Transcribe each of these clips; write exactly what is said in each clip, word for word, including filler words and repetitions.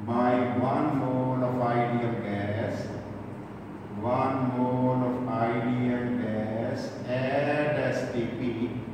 by one mole of ideal gas, one mole of ideal gas at S T P,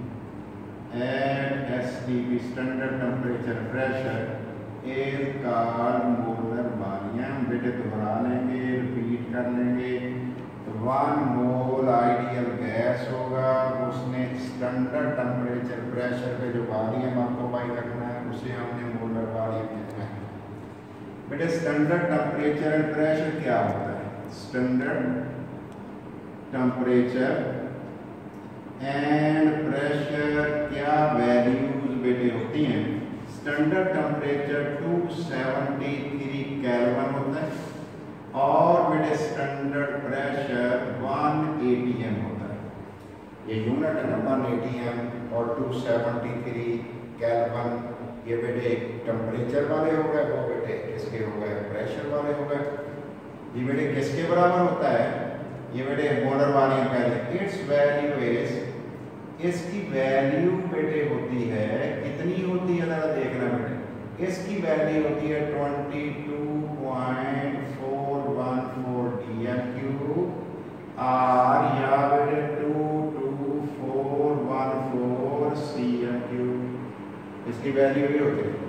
at S T P standard temperature pressure is called molar volume। बेटे दोहरा लेंगे, repeat कर लेंगे। तो one mole ideal gas होगा, उसने standard temperature pressure पे जो वॉल्यूम आपको पाई करना है उसे हमने मोलर वॉल्यूम कहते हैं। बेटे स्टैंडर्ड टेम्परेचर एंड प्रेशर क्या होता है? स्टैंडर्ड टेम्परेचर एंड प्रेशर क्या वैल्यूज बेटे होती हैं? Standard temperature two seventy three kelvin होता है और बेटे standard pressure one A T M होता है। ये यूनिट है ना वन एटी एम और टू सेवेंटी थ्री केल्विन। ये बेटे टेम्परेचर वाले हो गए, वो बेटे किसके हो गए? प्रेशर वाले हो गए। ये बेटे किसके बराबर होता है? ये बेटे मोलर वॉल्यूम कहते हैं। इट्स वैल्यू इज, इसकी वैल्यू बेटे होती है, कितनी होती है जरा देखना बेटे। इसकी वैल्यू होती है twenty two point four one four D M cube or या बेटे two two four one four C M cube. इसकी वैल्यू ये होती है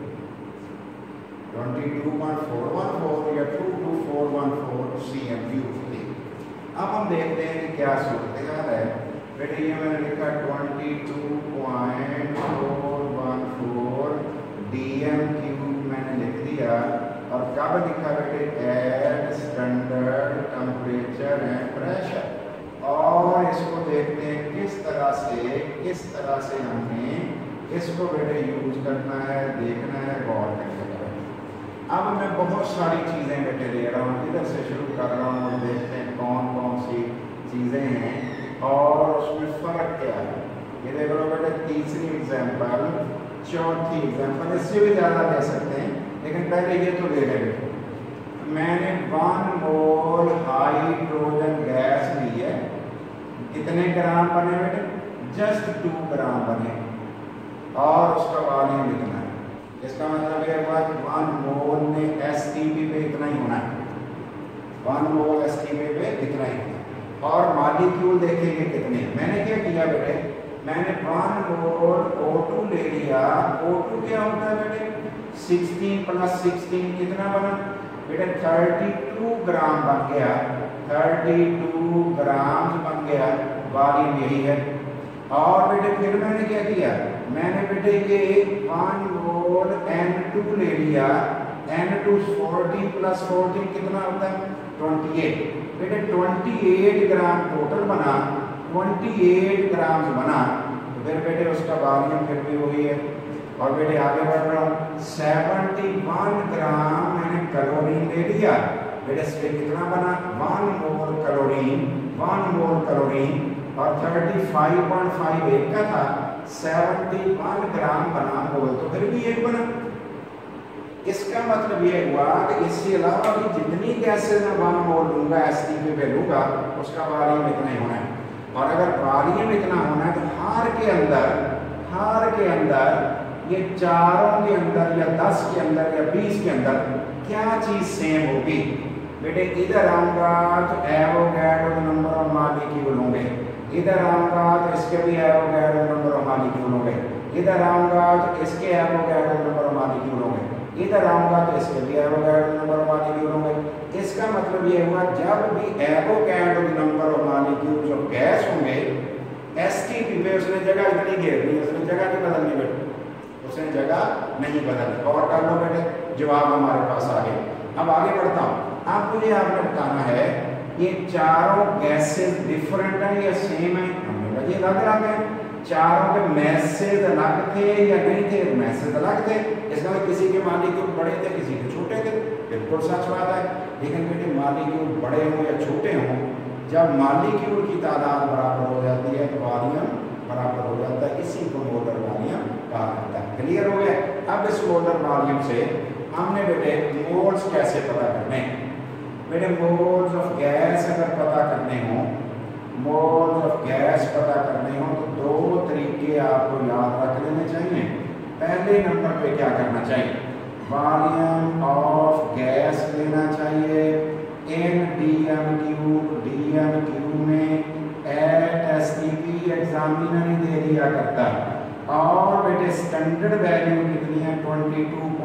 twenty two point four one four या two two four one four C M cube होती है। अब हम देखते हैं कि क्या सूरत है। बेटे ये मैंने लिखा twenty two point four one four D M cube मैंने लिख दिया। और कब लिखा बेटे? At standard temperature and pressure. और इसको देखते हैं किस तरह से किस तरह से हमने इसको बेटे यूज करना है, देखना है, गौर करना है। अब मैं बहुत सारी चीज़ें बेटे ले रहा हूँ, इधर से शुरू कर रहा हूँ और देखते हैं कौन कौन सी चीज़ें हैं और उसमें फ़र्क क्या है। ये देख लो बेटे तीसरी एग्जाम्पल, चौथी एग्जाम्पल, इससे भी ज़्यादा ले सकते हैं लेकिन पहले ये तो ले लेंगे। मैंने वन मोल हाइड्रोजन गैस ली है। कितने ग्राम बने बेटे? जस्ट टू ग्राम बने और उसका वॉल्यूम इतना है। इसका मतलब ये हुआ कि वन मोल ने एस टी पी पे इतना ही होना है, one mole S T P पे इतना ही होना है। और मॉलिक्यूल देखेंगे कितने। मैंने क्या किया बेटे? मैंने वन मोल ओ टू ले लिया। ओ टू क्या होता है बेटे? सिक्सटीन प्लस सिक्सटीन कितना बना बेटे? थर्टी टू ग्राम बन गया, थर्टी टू ग्राम बन गया, वॉल्यूम यही है। और बेटे फिर मैंने क्या किया? मैंने बेटे ये वन मोल एन टू ले लिया। N two forty plus fourteen कितना होता है? Twenty eight. बेटे ट्वेंटी एट ग्राम टोटल बना, ट्वेंटी एट ग्राम बना। तो फिर बेटे उसका वॉल्यूम फिर भी वही है। और बेटे आगे बढ़ रहा हूँ, सेवेंटी वन ग्राम मैंने कैलोरीन ले लिया। बेटे इसके कितना बना? One mole chlorine, one mole chlorine. और थर्टी फाइव पॉइंट फाइव एक का था, सेवेंटी वन ग्राम बना मोल, तो फिर भी एक बना। इसका मतलब ये हुआ कि इसके अलावा भी जितनी गैसेज मैं वन मोल लूंगा एस टी पी पे लूंगा उसका वॉल्यूम इतना ही होना है। और अगर वॉल्यूम इतना होना है तो हार के अंदर, हार के अंदर ये चारों के अंदर या दस के अंदर या बीस के अंदर क्या चीज सेम होगी? बेटे इधर आऊंगा तो एवोगैड्रो नंबर ऑफ मॉलिक्यूल होंगे, इधर आऊंगा तो इसके भी एवोगैड्रो नंबर ऑफ मॉलिक्यूल होंगे, इधर आऊंगा तो इसके एवोगैड्रो नंबर ऑफ मॉलिक्यूल होंगे, इधर आऊंगा तो इसके भी एवोगैड्रो नंबर ऑफ मॉलिक्यूल होंगे। इसका मतलब ये हुआ जब भी एवोगैड्रो नंबर ऑफ मॉलिक्यूल जो गैस होंगे एस टी पी पे उसने जगह इतनी घेरनी, उसने जगह नहीं बदलनी बेटे, उसने जगह नहीं बदलनी। और कर लो बेटे, जवाब हमारे पास आ गए। अब आगे बढ़ता हूँ। अब मुझे आपने बताना है ये चारों गैसेस डिफरेंट हैं या सेम है? हमें ये लग रहा है चारों के मैसेज अलग थे या नहीं थे? मैसेज अलग थे। इसका मतलब किसी के मॉलिक्यूल बड़े थे, किसी के छोटे थे, बिल्कुल सच बात है। लेकिन बेटे मॉलिक्यूल बड़े हों या छोटे हों, जब मॉलिक्यूल की तादाद बराबर हो जाती है तो वॉल्यूम बराबर हो जाता है। इसी को मोलर वॉल्यूम कहा जाता है। क्लियर हो गया? अब इस मोलर वॉल्यूम से हमने बेटे मोल्स कैसे पता करने? बेटे मोल्स ऑफ गैस अगर पता करने हो, मोल्स ऑफ गैस पता करने हो तो दो तरीके आपको याद रख लेने चाहिए। पहले नंबर पे क्या करना चाहिए? Volume of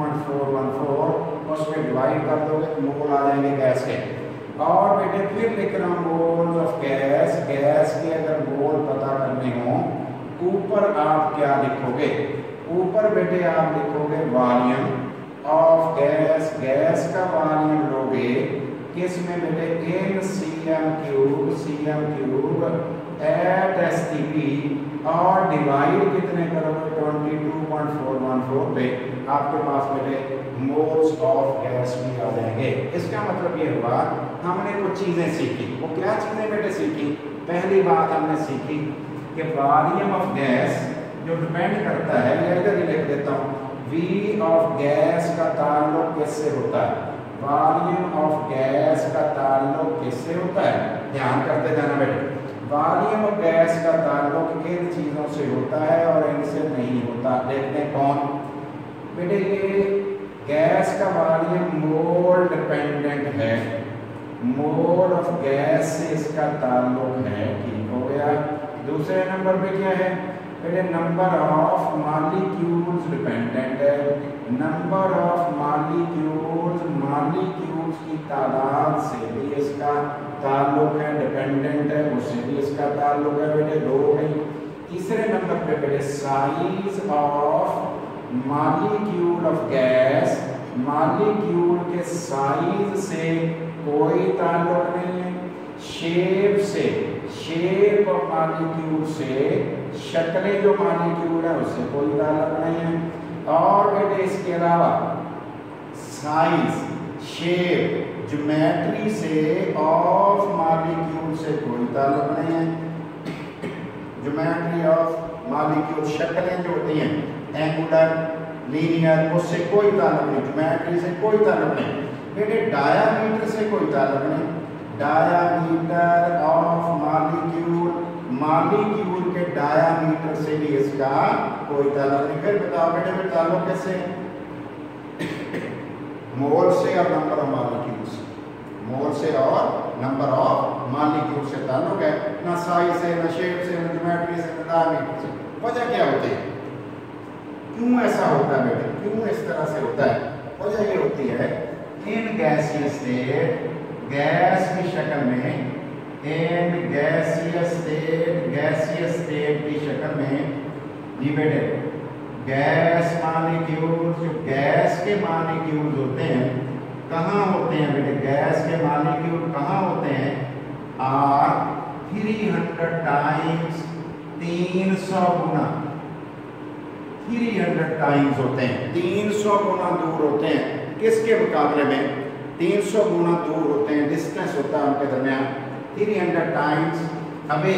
point four one four, उसमें डिवाइड कर दोगे तो मोल आ जाएंगे गैस के। और बेटे फिर लिख रहा हूँ मोल्स ऑफ गैस। गैस के अगर मोल पता करने हो, ऊपर आप क्या लिखोगे? ऊपर बेटे आप लिखोगे वॉल्यूम ऑफ गैस। गैस का वॉल्यूम लोगे किस में बेटे? In C M cube, C M cube at S T P, और डिवाइड कितने करोगे? Twenty two point four one four पे आपके पास बेटे मोल्स ऑफ गैस भी आ जाएंगे। इसका मतलब ये हुआ हमने कुछ चीजें सीखी। वो क्या चीजें बेटे सीखी? पहली बात हमने सीखी कि वॉल्यूम ऑफ गैस जो डिपेंड करता है, या इधर ही लिख देता हूँ, वी ऑफ गैस का ताल्लुक किससे होता है? वॉल्यूम ऑफ गैस का ताल्लुक किससे होता है? ध्यान करते जाना बेटे। वॉल्यूम ऑफ गैस का ताल्लुक इन चीजों से होता है और इनसे नहीं होता। देखते हैं कौन बेटे। ये गैस का वॉल्यूम मोल डिपेंडेंट है, मोल ऑफ गैस से इसका ताल्लुक है, ठीक हो गया। दूसरे नंबर पे क्या है बेटे? नंबर ऑफ मॉलिक्यूल्स डिपेंडेंट है, नंबर ऑफ मॉलिक्यूल्स, मॉलिक्यूल्स की तादाद से भी इसका ताल्लुक है, डिपेंडेंट है, उससे भी इसका ताल्लुक है बेटे। दो हो गई। तीसरे नंबर पे बेटे size of molecule of gas, molecule के साइज से कोई ताल्लुक नहीं है। शेप से, शेप ऑफ मॉलिक्यूल से, शक्लें जो मॉलिक्यूल है उससे कोई ताल्लुक नहीं है। और बेटे इसके अलावा साइज, शेप, ज्योमेट्री से ऑफ मॉलिक्यूल से कोई ताल्लुक नहीं है। ज्योमेट्री ऑफ मॉलिक्यूल, शक्लें जो होती हैं एंगुलर, लीनियर, उससे कोई ताल्लुक नहीं, ज्योमेट्री से कोई ताल्लुक नहीं बेटे। डायामीटर से कोई ताल्लुक नहीं, डायामीटर ऑफ मॉलिक्यूल, मॉलिक्यूल के डायामीटर से भी इसका कोई ताल्लुक नहीं। फिर बताओ बेटे फिर ताल्लुक कैसे? मोल से और नंबर ऑफ मॉलिक्यूल से, मोल से और नंबर ऑफ मॉलिक्यूल से ताल्लुक है, ना साइज से, ना शेप से, ना ज्योमेट्री से, ना डायमीटर से। वजह क्या होती है? क्यों ऐसा होता है बेटे? क्यों इस तरह से होता है? वजह ये होती है इन गैसीय स्टेट, गैस की शक्ल में, इन गैसीय स्टेट, गैसीय स्टेट की शक्ल में जी बेटे गैस मॉलिक्यूल, जो गैस के मॉलिक्यूल होते हैं कहाँ होते हैं बेटे? गैस के मॉलिक्यूल कहाँ होते हैं? आर थ्री हंड्रेड टाइम्स, तीन सौ गुना, थ्री हंड्रेड टाइम्स होते हैं, तीन सौ गुना दूर होते हैं। किसके मुकाबले में? तीन सौ गुना दूर होते हैं, डिस्टेंस होता है उनके दरमियान three hundred times away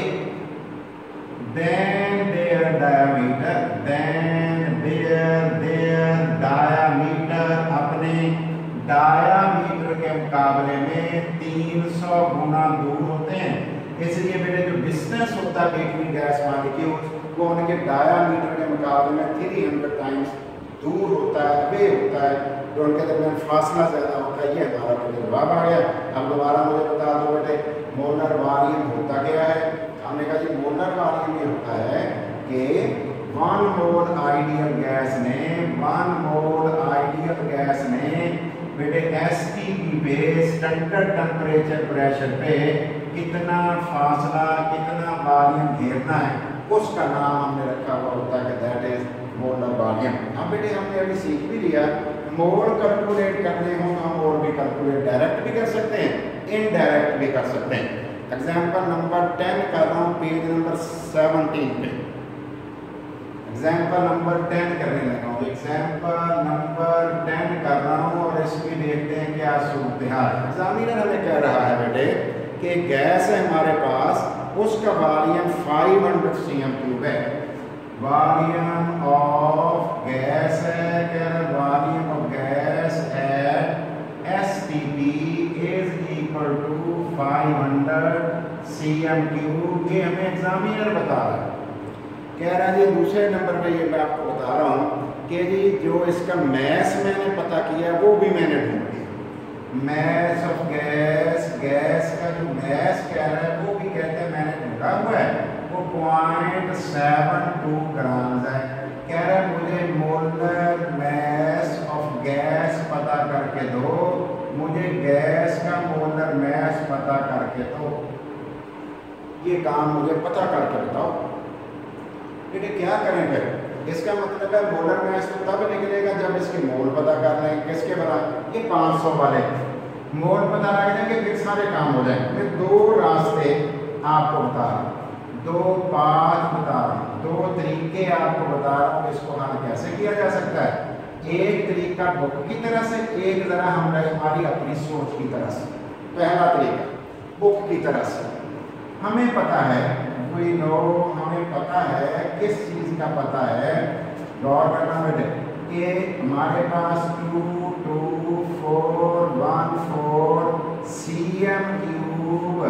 than their diameter, than their their diameter, अपने डायमीटर के मुकाबले में तीन सौ गुना दूर होते हैं। इसलिए बेटे जो डिस्टेंस होता है बिटवीन गैस मॉलिक्यूल्स वो उनके डायमीटर के मुकाबले में थ्री हंड्रेड टाइम्स दूर होता है, वे होता है, तो उनके दरमियान फासला ज़्यादा होता है। ये हमारा बेटे जवाब आ गया। अब दोबारा मुझे बता दो बेटे मोलर वॉल्यूम होता क्या है? हमने कहा जी मोलर वॉल्यूम ये होता है कि वन मोल आइडियल गैस ने, वन मोल आइडियल गैस ने बेटे एस टी पी पे, स्टैंडर्ड टेम्परेचर प्रेशर पे कितना फासला, कितना वॉल्यूम घेरना है, उसका नाम हमने रखा हुआ होता है कि दैट इज मोलर वॉल्यूम। अब बेटे हमने अभी सीख भी लिया मोल कैलकुलेट करने हो तो हम मोल भी कैलकुलेट डायरेक्ट भी कर सकते हैं, इनडायरेक्ट भी कर सकते हैं। एग्जाम्पल नंबर टेन कर रहा हूँ पेज नंबर सेवनटीन पे, एग्जाम्पल नंबर टेन करने लगा हूँ, एग्जाम्पल नंबर टेन कर रहा हूँ और इसमें देखते हैं क्या सूरत हाल। एग्जामिनर हमें कह रहा है बेटे कि गैस है हमारे पास, उसका volume five hundred C M cube है, वॉल्यूम ऑफ गैस है, कह रहे volume of gas at S T P is equal to five hundred C M cube. ये हमें एग्जामिनर बता रहा है, कह रहा है जी दूसरे नंबर पे ये मैं आपको बता रहा हूँ कि जी जो इसका मैस मैंने पता किया वो भी मैंने ढूंढ लिया। मैस ऑफ गैस, गैस का जो मैस कह रहा है वो भी कहते हैं मैंने ढूंढा हुआ है, वो पॉइंट सेवन टू ग्राम है। कह रहा है मुझे मोलर मैस ऑफ करके दो, मुझे गैस का मोलर मास पता करके दो। ये काम मुझे पता करके बताओ। बेटे क्या करें फिर? इसका मतलब है मोलर मास तो तब निकलेगा जब इसके मोल पता कर लें। किसके बना? ये पाँच सौ वाले मोल पता लग जाएंगे, फिर सारे काम हो जाएंगे। मैं दो रास्ते आपको बता रहा हूँ, दो पाँच बता रहा हूँ, दो तरीके आपको बता रहा हूँ इसको हल कैसे किया जा सकता है। एक तरीका बुक की तरह से, एक जरा हम हमारी अपनी सोच की तरह से। पहला तरीका बुक की तरह से, हमें पता है, वी नो, हमें पता है, किस चीज़ का पता है, गौर करना बेटे, कि हमारे पास two two four one four C M cube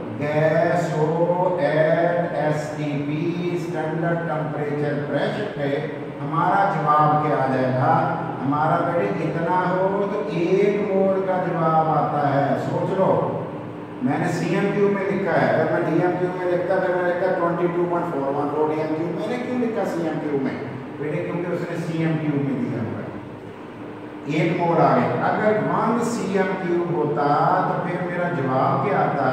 gas हो at S T P standard temperature pressure पे, हमारा जवाब क्या आ जाएगा? हमारा बेटे इतना हो तो एक मोल का जवाब आता है। सोच लो, मैंने सी एम क्यूब में लिखा है, अगर मैं डी एम क्यूब में लिखता फिर मैं लिखता twenty two point four one four D M cube. मैंने क्यों लिखा सी एम क्यूब में? बेटे क्योंकि उसने सी एम क्यूब में दिया हुआ है, एक मोल आ गए। अगर वन सी एम क्यूब होता तो फिर मेरा जवाब क्या आता?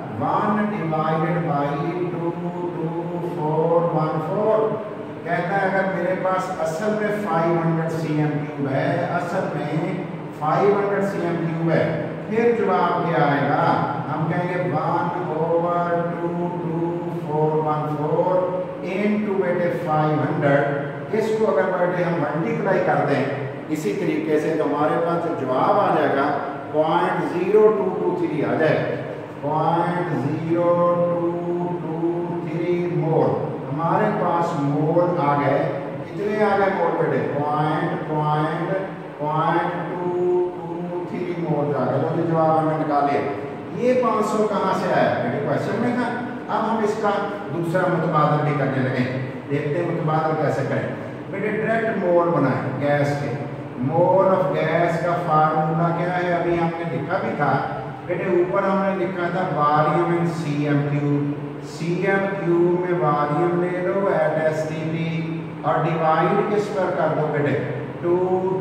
One divided by two two four one four. कहता है अगर मेरे पास असल में five hundred C M cube है, असल में five hundred C M cube है, फिर जवाब क्या आएगा? हम कहेंगे one over two two four one four into बेटे फाइव हंड्रेड। इसको अगर बेटे हम मल्टीप्लाई कर दें इसी तरीके से तो हमारे पास जो जवाब आ जाएगा point zero two two three आ जाएगा। Point zero two two three mole हमारे पास मोल आ गए। कितने आ गए मोल बेटे? Point point point two two three mole आ गए। तो जवाब हमने निकाले। ये पाँच सौ कहाँ से आया बेटे? क्वेश्चन में था। अब हम इसका दूसरा मुतबादल भी करने लगे। देखते हैं मुतबादल कैसे करें। बेटे डायरेक्ट मोल बनाए गैस के। मोल ऑफ गैस का फार्मूला क्या है? अभी हमने लिखा भी था बेटे, ऊपर हमने लिखा था volume in C M cube. C M cube में वॉल्यूम ले लो एट एस टी पी और डिवाइड किस पर कर दो बेटे? Two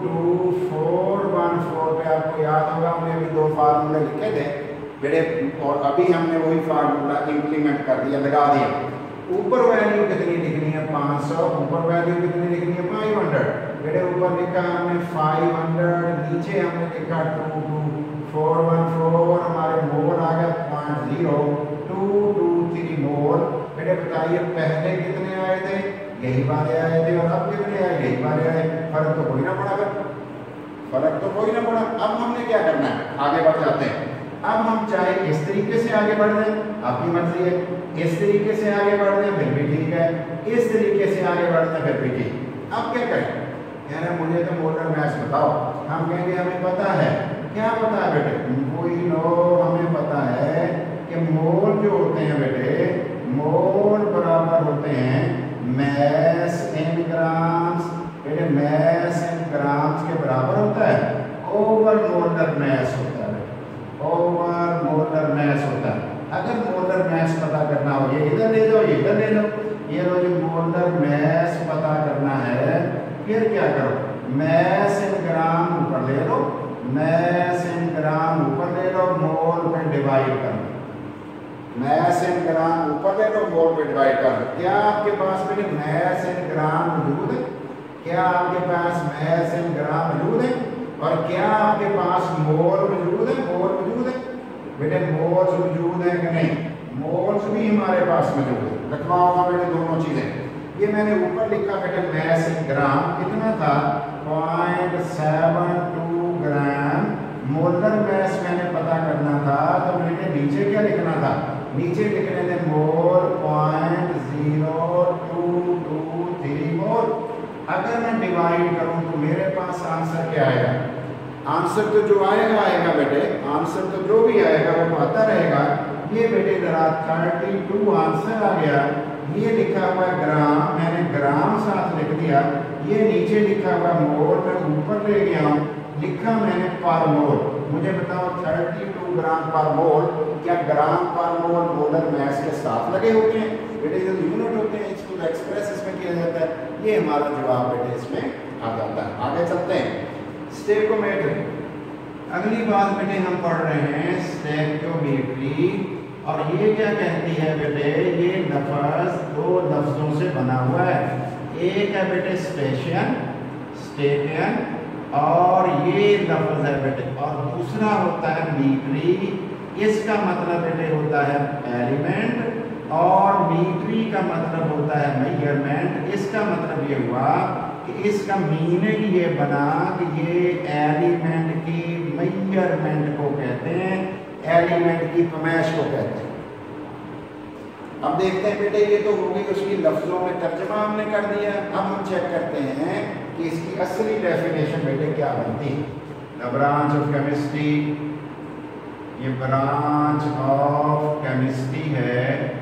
two four one four पे। आपको याद होगा हमने अभी दो फार्मूले लिखे थे बेटे, और अभी हमने वही फार्मूला इम्प्लीमेंट कर दिया, लगा दिया। ऊपर वैल्यू कितनी लिखनी है? पाँच सौ। ऊपर वैल्यू कितनी लिखनी है? Five hundred. बेटे ऊपर लिखा हमने फाइव हंड्रेड, नीचे हमने लिखा two two four one four. हमारे मोल आ गया point zero two two three mole. बेटे बताइए पहले कितने आए थे? यही वाले आए थे, और अब कितने आए? यही वाले आए। फर्क तो कोई ना पड़ा, फर्क तो कोई ना पड़ा। अब हमने क्या करना है? आगे बढ़ जाते हैं। अब हम चाहे इस तरीके से आगे बढ़ जाए, आपकी मर्जी है। इस तरीके से आगे बढ़ जाए फिर भी ठीक है, इस तरीके से आगे बढ़ जाए फिर भी ठीक। अब क्या करें? कह रहे मुझे तो मोलर मास बताओ। हम कहेंगे हमें पता है। क्या पता है बेटे? कोई नो, हमें पता है कि मोल जो होते हैं बेटे, मोल बराबर होते हैं मास इन ग्राम्स। बेटे मास इन ग्राम्स के बराबर होता है ओवर मोलर मास होता है। ओवर मोलर मास होता है। अगर मोलर मास पता करना हो, ये इधर ले जाओ, ये इधर ले लो। ये लो जो मोलर मास पता करना है, फिर क्या करो? मास इन ग्राम ऊपर ले लो, मास इन ग्राम ऊपर ले लो, मोल पे डिवाइड कर दो। मास इन ग्राम ऊपर ले लो, मोल पे डिवाइड कर दो। क्या आपके पास में मास इन ग्राम मौजूद है? क्या आपके पास मास इन ग्राम मौजूद है? और क्या आपके पास मोल मौजूद है? मोल मौजूद है बेटे, मोल्स मौजूद है कि नहीं? मोल्स भी हमारे पास मौजूद है। रखवाओगा बेटे दोनों चीजें। ये मैंने ऊपर लिखा बेटे मास इन ग्राम कितना था? Point seven two gram. Molar mass मैंने पता करना था तो मैंने नीचे क्या लिखना था? नीचे लिखने थे mole point zero two two three mole. अगर मैं डिवाइड करूं तो मेरे पास आंसर क्या आएगा? आंसर तो जो आएगा आएगा बेटे, आंसर तो जो भी आएगा वो आता रहेगा। ये बेटे जरा थर्टी टू आंसर आ गया। ये लिखा हुआ ग्राम, मैंने ग्राम साथ लिख दिया। ये नीचे लिखा हुआ मोल मैं ऊपर ले गया हूँ, लिखा मैंने पर मोल। मुझे बताओ थर्टी टू ग्राम पर मोल, क्या ग्राम पर मोल मोलर मास के साथ लगे होते हैं? बेटे जो यूनिट होते हैं इसको एक्सप्रेस इसमें किया जाता है। ये हमारा जवाब बेटे इसमें आ जाता है। आगे चलते हैं। स्टेकोमेट्री। अगली बात बेटे हम पढ़ रहे हैं स्टैक्योमेट्री, और ये क्या कहती है बेटे, ये लफ्ज दो लफ्जों से बना हुआ है। एक है बेटे स्टेशन, स्टेशन, और ये लफ्ज है बेटे, और दूसरा होता है मीट्री। इसका मतलब बेटे होता है एलिमेंट, और मीट्री का मतलब होता है मेजरमेंट। इसका मतलब ये हुआ कि इसका मीनिंग ये बना कि ये एलिमेंट की मेजरमेंट को कहते हैं, एलिमेंट की पैमाइश को कहते हैं। अब देखते हैं बेटे, ये तो हो गई उसकी लफ्जों में तर्जमा हमने कर दिया। अब हम चेक करते हैं कि इसकी असली डेफिनेशन बेटे क्या बनती है। द ब्रांच ऑफ केमिस्ट्री, ये ब्रांच ऑफ केमिस्ट्री है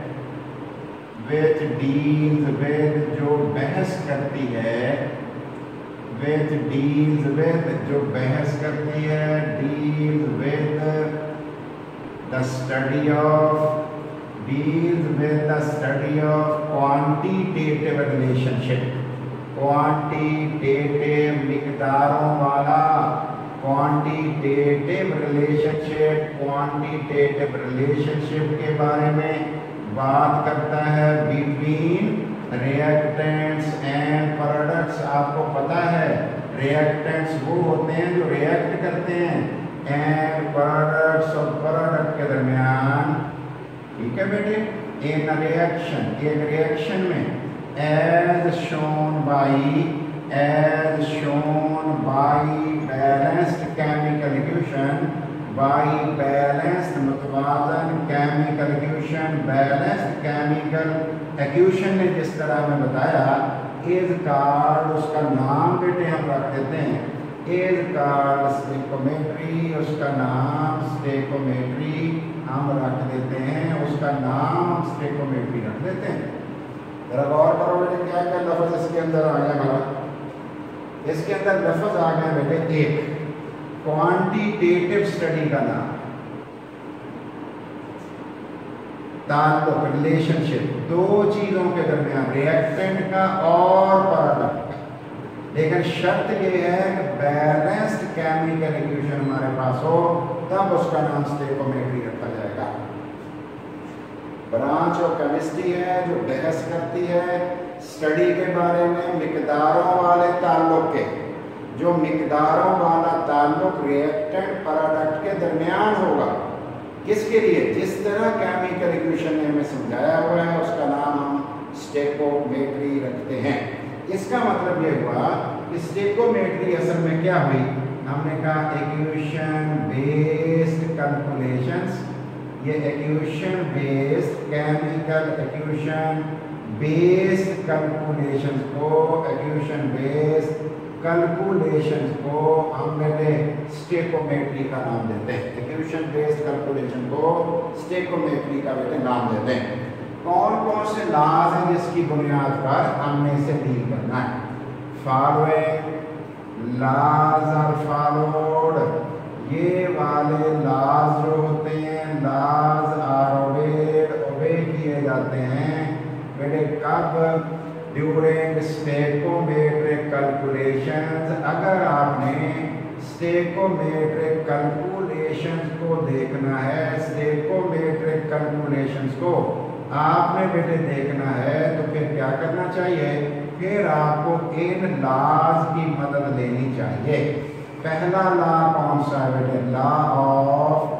विच डील्स विद, जो बहस करती है, विच डील्स विद, जो बहस करती है, deals with the study of, deals with the study of quantitative relationship, quantitative मिकदारों वाला, क्वांटिटेटिव रिलेशनशिप, क्वांटिटेटिव रिलेशनशिप के बारे में बात करता है बिटवीन रिएक्टेंट्स एंड प्रोडक्ट्स। आपको पता है रिएक्टेंट्स वो होते हैं जो रिएक्ट करते हैं, एंड प्रोडक्ट्स और प्रोडक्ट के दरमियान, ठीक है बेटे, इन रिएक्शन, एक रिएक्शन में as shown by, as shown by balanced chemical equation, by balanced मुतवाज़न chemical equation, balanced chemical equation ने जिस तरह में बताया, इज कॉल्ड, उसका नाम बेटे हम रख देते हैं, इज कॉल्ड स्टेकोमेट्री, उसका नाम स्टेकोमेट्री हम रख देते हैं, उसका नाम हम स्टेकोमेट्री रख देते हैं। जरा गौर करो बेटे, क्या क्या लफ्ज इसके अंदर आ गया हमारा। इसके अंदर लफ्ज आ गए बेटे, एक क्वांटिटेटिव स्टडी का नाम, ताल्लुक, रिलेशनशिप दो चीजों के दरमियान, रिएक्टेंट का और प्रोडक्ट का, लेकिन शर्त ये है कि बैलेंस्ड केमिकल इक्वेशन हमारे पास हो, तब उसका नाम स्टेकोमेट्री रखा जाएगा। ब्रांच ऑफ केमिस्ट्री है जो बहस करती है स्टडी के बारे में मिकदारों वाले ताल्लुक के, जो मिकदारों वाला ताल्लुक रिएक्टेंट प्रोडक्ट के दरमियान होगा। किसके लिए? जिस तरह केमिकल इक्वेशन ने हमें समझाया हुआ है, उसका नाम हम स्टेकोमेट्री रखते हैं। इसका मतलब ये हुआ कि स्टेकोमेट्री असल में क्या हुई, हमने कहा इक्वेशन बेस्ड कैलकुलेशंस, ये equation based chemical equation based calculations को, इक्वेशन बेस्ड कैलकुलेशंस को हम बेटे स्टेकोमेट्री का नाम देते हैं। इक्वेशन बेस्ड कैलकुलेशन को स्टेकोमेट्री का बेटे नाम देते हैं। कौन कौन से लॉज हैं जिसकी बुनियाद पर हमने इसे डील करना है? फॉलोइंग लॉज आर फॉलोड, ये वाले लॉज जो होते हैं, लॉज आर ओबेड, ओबे किए जाते हैं बेटे कब? During stoichiometric calculations. अगर आपने स्टेकोमेट्रिक कैलकुलेशंस को देखना है, स्टेकोमेट्रिक कैलकुलेशंस को आपने बेटे देखना है, तो फिर क्या करना चाहिए? फिर आपको इन लॉज की मदद लेनी चाहिए। पहला लॉ कौन सा है बेटे? Law of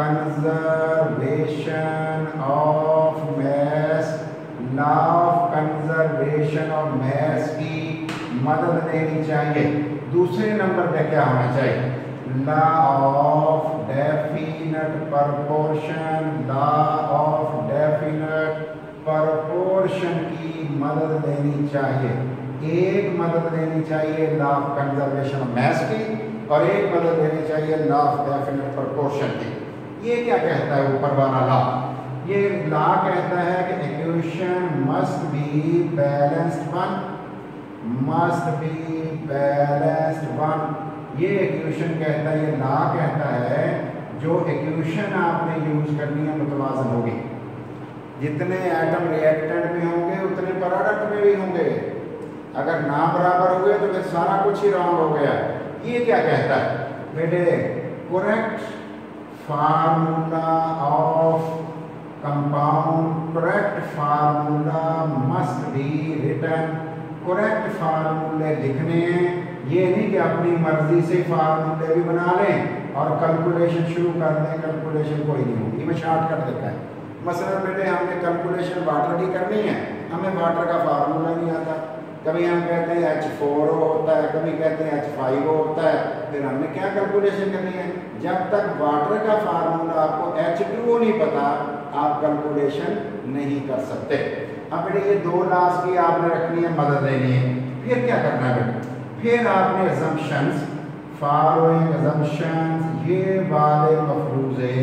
conservation of mass, law of conservation of mass की मदद लेनी चाहिए। दूसरे नंबर पे क्या होना चाहिए? Law of definite proportion, law of definite proportion की मदद लेनी चाहिए। एक मदद लेनी चाहिए law of conservation of mass की, और एक मदद लेनी चाहिए लॉ ऑफ डेफिनेट प्रोपोर्शन की। ये क्या कहता है ऊपर वाला लॉ? ये लॉ कहता है कि equation must be balanced one, must be balanced one. ये इक्वेशन कहता है, ये लॉ कहता है जो इक्वेशन आपने यूज करनी है मुतवाज़न होगी। जितने एटम रिएक्टेंट में होंगे उतने प्रोडक्ट में भी होंगे। अगर ना बराबर हुए तो फिर सारा कुछ ही रॉन्ग हो गया। ये क्या कहता है बेटे? correct formula of compound, correct formula must be written, correct फार्मूले लिखने हैं। ये नहीं कि अपनी मर्जी से फार्मूले भी बना लें और कैलकुलेशन शुरू कर दें, कैलकुलेशन कोई नहीं होगी। मैं शॉर्टकट लिखा है, मसलन बेटे हमने कैलकुलेशन वाटर की करनी है, हमें वाटर का फार्मूला नहीं आता, कभी हम कहते हैं एच फोर होता है, कभी कहते हैं एच फाइव होता है, फिर हमने क्या कैलकुलेशन करनी है? जब तक वाटर का फार्मूला आपको एच टू नहीं पता आप कैलकुलेशन नहीं कर सकते। अब बेटे ये दो लास की आपने रखनी है, मदद लेनी है, फिर क्या करना है बेटे? फिर आपने assumptions, following assumptions, ये वाले मफरूज़े,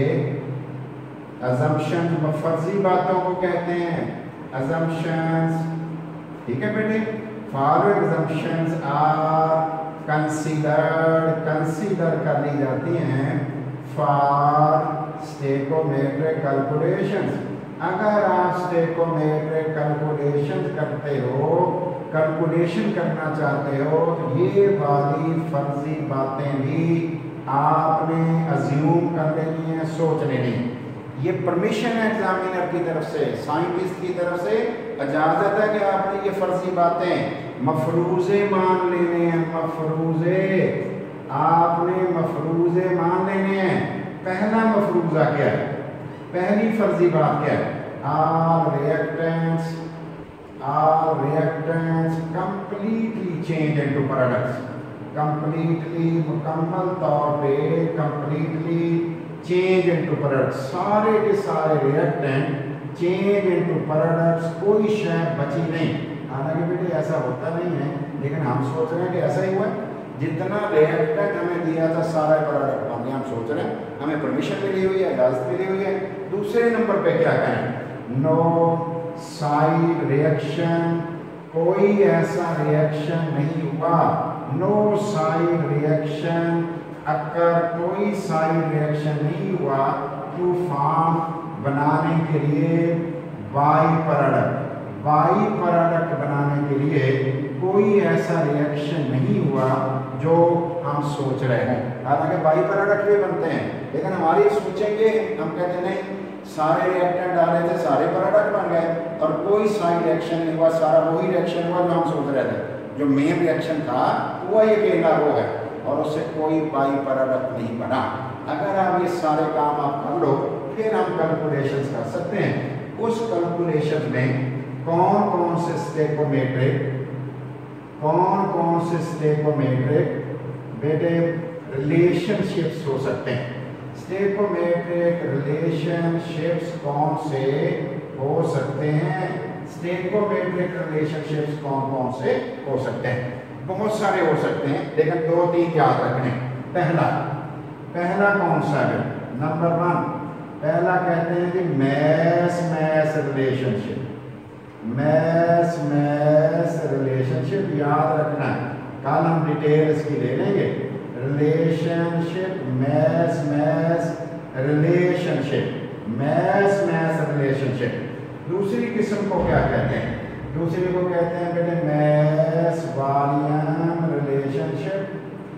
assumptions फर्जी बातों को कहते हैं assumptions, ठीक है बेटे? following assumptions are considered, consider कर ली जाती हैं for stoichiometric calculations। अगर आप स्टेकोमेट्रिक कैलकुलेशन करते हो, कैलकुलेशन करना चाहते हो, तो ये वाली फर्जी बातें भी आपने अज्यूम कर लेनी है, सोच लेनी है। ये परमिशन है एग्जामिनर की तरफ से, साइंटिस्ट की तरफ से इजाजत है कि आपने ये फर्जी बातें मफरूज़े मान लेने हैं, मफरूज़े आपने मफरूज़े मान लेने हैं। पहला मफरूज़ा क्या है? पहली फर्जी बात क्या है? All reactants, all reactants completely change into products, completely मुकम्मल तौर पे completely change into products, सारे के सारे reactant change into products, कोई शय बची नहीं। हालांकि बेटे ऐसा होता नहीं है, लेकिन हम सोच रहे हैं कि ऐसा ही हुआ है। जितना रिएक्टेंट हमें दिया था सारा प्रोडक्ट बन गया, हम सोच रहे हैं, हमें परमिशन मिली हुई है, इजाजत मिली हुई है। दूसरे नंबर पे क्या करें? नो साइड रिएक्शन, कोई ऐसा रिएक्शन नहीं हुआ, नो साइड रिएक्शन, अगर कोई साइड रिएक्शन नहीं हुआ टू फॉर्म बनाने के लिए बाई प्रोडक्ट, बाई प्रोडक्ट बनाने के लिए कोई ऐसा रिएक्शन नहीं हुआ जो हम सोच रहे हैं। हालांकि बाई प्रोडक्ट भी बनते हैं, लेकिन हमारी सोचेंगे, हम कहते नहीं सारे रिएक्टेंट डाले थे, सारे प्रोडक्ट बन गए और कोई साइड रिएक्शन नहीं हुआ, सारा वही रिएक्शन हुआ जो हम सोच रहे थे। जो मेन रिएक्शन था वो ये अकेला वो है और उससे कोई बाई प्रोडक्ट नहीं बना। अगर आप ये सारे काम आप कर लो, फिर हम कैलकुलेशंस कर सकते हैं। उस कैलकुलेशन में कौन कौन से स्टेकोमेट्रिक कौन कौन से स्टेकोमेट्रिक बेटे रिलेशनशिप्स हो सकते हैं? स्टेकोमेट्रिक रिलेशनशिप्स कौन से हो सकते हैं? स्टेकोमेट्रिक रिलेशनशिप्स कौन कौन से हो सकते हैं? बहुत सारे हो सकते हैं, लेकिन दो तीन याद रखने। पहला पहला कौन सा है? नंबर वन, पहला कहते हैं कि mass mass relationship, mass mass relationship याद रखना है, कल हम डिटेल इसकी ले लेंगे। Relationship, mass mass relationship, mass mass relationship. दूसरी किस्म को क्या कहते हैं? दूसरी को कहते हैं बेटे mass volume relationship,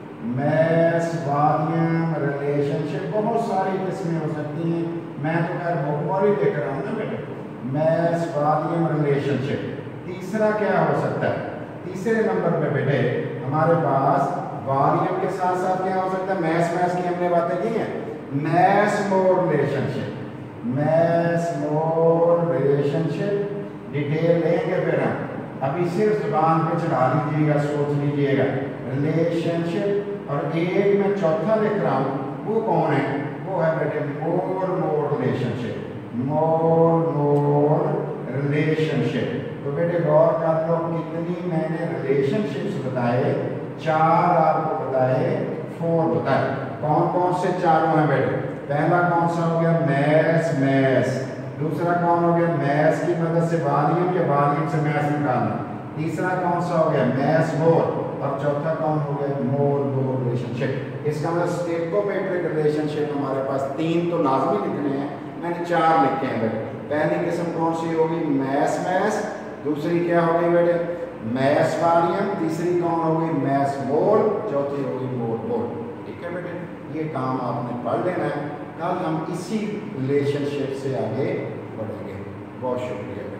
mass volume relationship. बहुत सारी किस्में हो सकती हैं, मैं तो खैर बहुत ही देख रहा हूँ ना बेटे, मैस वॉल्यूम रिलेशनशिप। तीसरा क्या हो सकता है? तीसरे नंबर पे बेटे हमारे पास वॉल्यूम के साथ साथ क्या हो सकता है? मैस मैस की हमने बातें की हैं, mass mole relationship, mass mole relationship. Detail लेंगे फिर हम, अभी सिर्फ जुबान पे चढ़ा लीजिएगा, सोच लीजिएगा रिलेशनशिप। और एक मैं चौथा लिख रहा हूँ, वो कौन है? वो है बेटे मोर मोर रिलेशनशिप, मोर मोर रिलेशनशिप। तो बेटे गौर कर लो कितनी मैंने रिलेशनशिप्स बताए, चार आपको बताए, फोर बताए। कौन कौन से चारों हैं बेटे? पहला कौन सा हो गया? Mass mass. दूसरा कौन हो गया? मैस की मदद से वॉल्यूम या वॉल्यूम से मैस निकालना। तीसरा कौन सा हो गया? Mass mole. और चौथा कौन हो गया? Mole mole relationship. इसका मतलब स्टेकोमेट्रिक रिलेशनशिप हमारे पास तीन तो लाजमी लिखने हैं, मैंने चार लिखे हैं बेटे। पहली किस्म कौन सी होगी? Mass mass. दूसरी क्या होगी बेटे? Mass volume. तीसरी कौन होगी? Mass mole. चौथी होगी मोर मोल। ठीक है बेटे। ये काम आपने पढ़ लेना है। कल हम इसी रिलेशनशिप से आगे बढ़ेंगे। बहुत शुक्रिया।